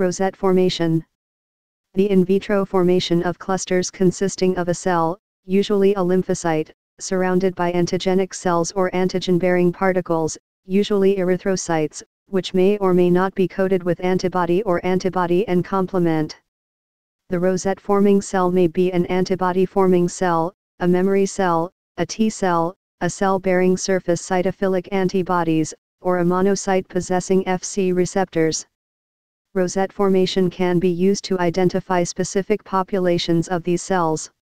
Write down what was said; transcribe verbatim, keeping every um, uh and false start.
Rosette formation. The in vitro formation of clusters consisting of a cell, usually a lymphocyte, surrounded by antigenic cells or antigen-bearing particles, usually erythrocytes, which may or may not be coated with antibody or antibody and complement. The rosette-forming cell may be an antibody-forming cell, a memory cell, a T cell, a cell bearing surface cytophilic antibodies, or a monocyte possessing F C receptors. Rosette formation can be used to identify specific populations of these cells.